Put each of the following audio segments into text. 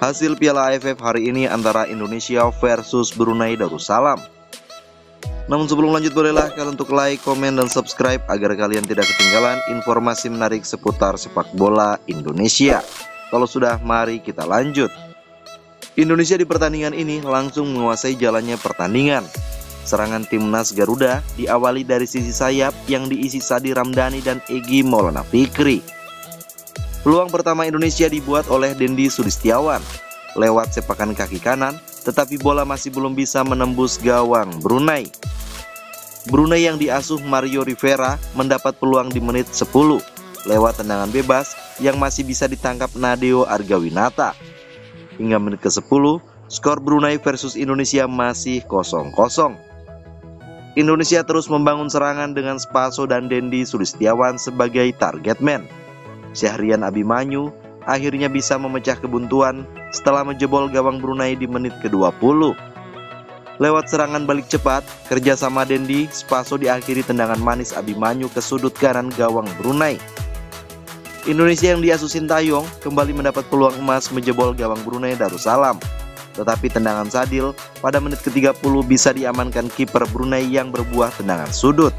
Hasil Piala AFF hari ini antara Indonesia versus Brunei Darussalam. Namun sebelum lanjut, bolehlah kalian untuk like, komen, dan subscribe agar kalian tidak ketinggalan informasi menarik seputar sepak bola Indonesia. Kalau sudah, mari kita lanjut. Indonesia di pertandingan ini langsung menguasai jalannya pertandingan. Serangan timnas Garuda diawali dari sisi sayap yang diisi Sadi Ramdhani dan Egy Maulana Fikri. Peluang pertama Indonesia dibuat oleh Dendi Sulistiawan lewat sepakan kaki kanan, tetapi bola masih belum bisa menembus gawang Brunei. Brunei yang diasuh Mario Rivera mendapat peluang di menit 10 lewat tendangan bebas yang masih bisa ditangkap Nadeo Argawinata. Hingga menit ke-10, skor Brunei versus Indonesia masih 0-0. Indonesia terus membangun serangan dengan Spaso dan Dendi Sulistiawan sebagai target man. Syahrian Abimanyu akhirnya bisa memecah kebuntuan setelah menjebol gawang Brunei di menit ke-20. Lewat serangan balik cepat, kerjasama Dendi, Spaso diakhiri tendangan manis Abimanyu ke sudut kanan gawang Brunei. Indonesia yang diasuh Sintayong kembali mendapat peluang emas menjebol gawang Brunei Darussalam. Tetapi tendangan Sadil pada menit ke-30 bisa diamankan kiper Brunei yang berbuah tendangan sudut.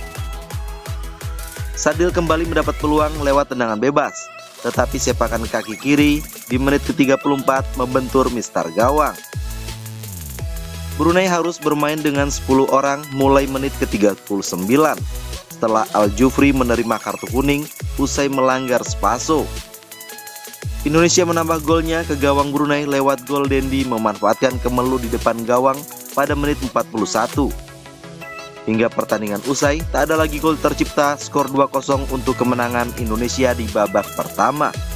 Sadil kembali mendapat peluang lewat tendangan bebas, tetapi sepakan kaki kiri di menit ke-34 membentur mistar gawang. Brunei harus bermain dengan 10 orang mulai menit ke-39 setelah Al-Jufri menerima kartu kuning usai melanggar Spaso. Indonesia menambah golnya ke gawang Brunei lewat gol Dendi memanfaatkan kemelu di depan gawang pada menit 41. Hingga pertandingan usai, tak ada lagi gol tercipta, skor 2-0 untuk kemenangan Indonesia di babak pertama.